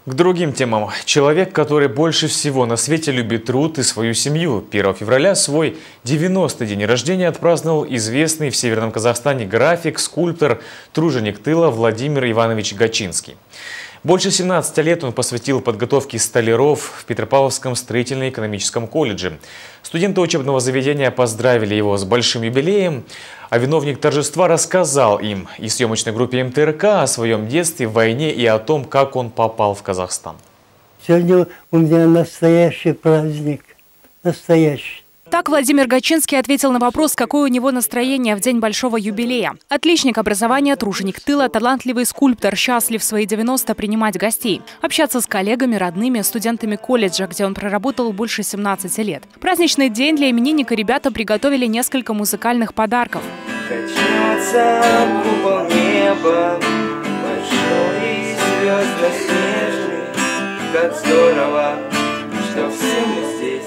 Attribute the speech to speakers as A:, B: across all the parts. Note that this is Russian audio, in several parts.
A: К другим темам. Человек, который больше всего на свете любит труд и свою семью. 1 февраля свой 90-й день рождения отпраздновал известный в Северном Казахстане график, скульптор, труженик тыла Владимир Иванович Гачинский. Больше 17 лет он посвятил подготовке столяров в Петропавловском строительно-экономическом колледже. Студенты учебного заведения поздравили его с большим юбилеем, а виновник торжества рассказал им и съемочной группе МТРК о своем детстве, войне и о том, как он попал в Казахстан.
B: Сегодня у меня настоящий праздник, настоящий.
C: Так Владимир Гачинский ответил на вопрос, какое у него настроение в день большого юбилея. Отличник образования, труженик тыла, талантливый скульптор, счастлив в свои 90 принимать гостей, общаться с коллегами, родными, студентами колледжа, где он проработал больше 17 лет. Праздничный день для именинника ребята приготовили несколько музыкальных подарков.
D: Качнется купол неба, большой и звездно-снежный. Как здорово, что все мы здесь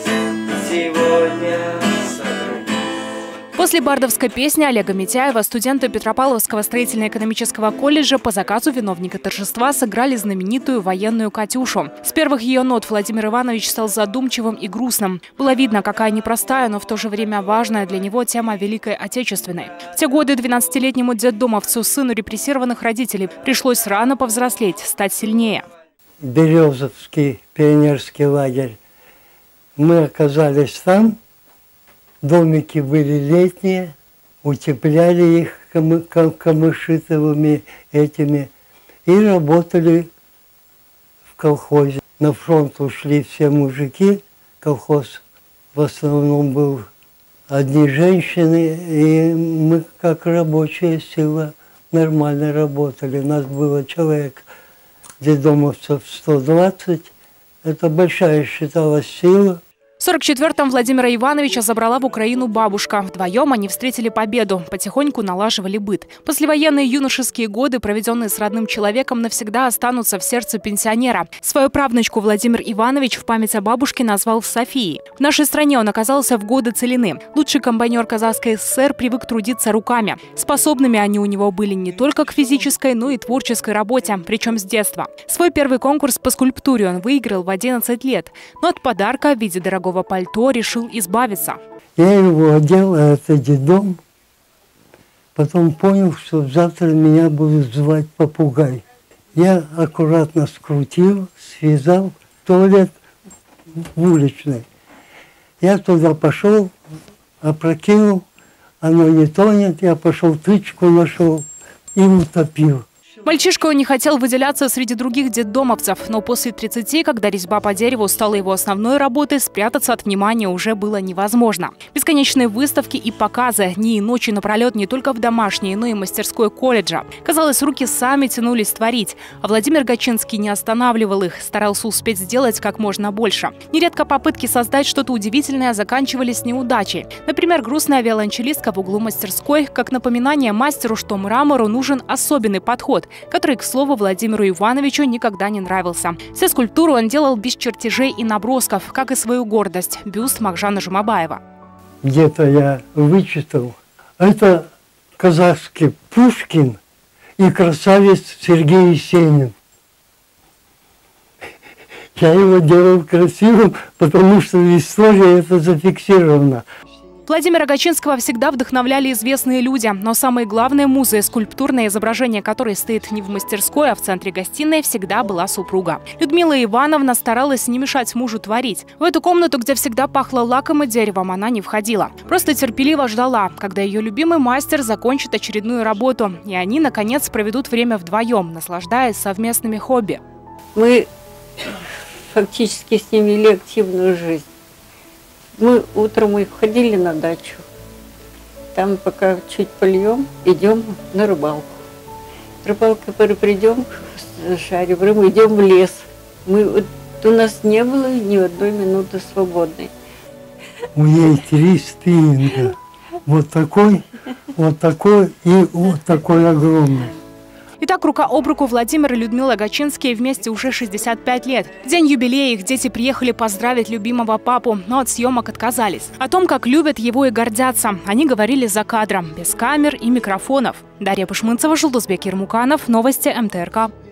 D: сегодня собрались.
C: После бардовской песни Олега Митяева студенты Петропавловского строительно-экономического колледжа по заказу виновника торжества сыграли знаменитую военную «Катюшу». С первых ее нот Владимир Иванович стал задумчивым и грустным. Было видно, какая непростая, но в то же время важная для него тема Великой Отечественной. В те годы 12-летнему детдомовцу, сыну репрессированных родителей, пришлось рано повзрослеть, стать сильнее.
B: Березовский пионерский лагерь. Мы оказались там, домики были летние, утепляли их камышитовыми этими и работали в колхозе. На фронт ушли все мужики, колхоз в основном был одни женщины, и мы как рабочая сила нормально работали. Нас было человек детдомовцев 120, это большая считалась сила.
C: В 1944-м Владимира Ивановича забрала в Украину бабушка. Вдвоем они встретили победу, потихоньку налаживали быт. Послевоенные юношеские годы, проведенные с родным человеком, навсегда останутся в сердце пенсионера. Свою правнучку Владимир Иванович в память о бабушке назвал Софией. В нашей стране он оказался в годы целины. Лучший комбайнер Казахской ССР привык трудиться руками. Способными они у него были не только к физической, но и творческой работе, причем с детства. Свой первый конкурс по скульптуре он выиграл в 11 лет. Но от подарка в виде дорогого пальто решил избавиться.
B: Я его одел, а это детдом. Потом понял, что завтра меня будут звать попугай. Я аккуратно скрутил, связал, туалет в уличный. Я туда пошел, опрокинул, оно не тонет, я пошел тычку нашел и утопил.
C: Мальчишка не хотел выделяться среди других детдомовцев, но после 30, когда резьба по дереву стала его основной работой, спрятаться от внимания уже было невозможно. Бесконечные выставки и показы, дни и ночи напролет не только в домашней, но и мастерской колледжа. Казалось, руки сами тянулись творить, а Владимир Гачинский не останавливал их, старался успеть сделать как можно больше. Нередко попытки создать что-то удивительное заканчивались неудачей. Например, грустная виолончелистка в углу мастерской, как напоминание мастеру, что мрамору нужен особенный подход, который, к слову, Владимиру Ивановичу никогда не нравился. Все скульптуры он делал без чертежей и набросков, как и свою гордость – бюст Махжана Жумабаева.
B: Где-то я вычитал. Это казахский Пушкин и красавец Сергей Есенин. Я его делал красивым, потому что в истории это зафиксировано.
C: Владимира Гачинского всегда вдохновляли известные люди, но самой главной музой, скульптурное изображение которой стоит не в мастерской, а в центре гостиной, всегда была супруга. Людмила Ивановна старалась не мешать мужу творить. В эту комнату, где всегда пахло лаком и деревом, она не входила. Просто терпеливо ждала, когда ее любимый мастер закончит очередную работу, и они, наконец, проведут время вдвоем, наслаждаясь совместными хобби.
E: Мы фактически с ним вели активную жизнь. Мы утром ходили на дачу. Там пока чуть польем, идем на рыбалку. Рыбалкой придем, шарим рыбу, идем в лес. У нас не было ни одной минуты свободной.
B: У нее 3 спиннинга. Вот такой и вот такой огромный.
C: Итак, рука об руку Владимир и Людмила Гачинские вместе уже 65 лет. В день юбилея их дети приехали поздравить любимого папу, но от съемок отказались. О том, как любят его и гордятся, они говорили за кадром, без камер и микрофонов. Дарья Пышмынцева, Жулдузбек Ермуканов, новости МТРК.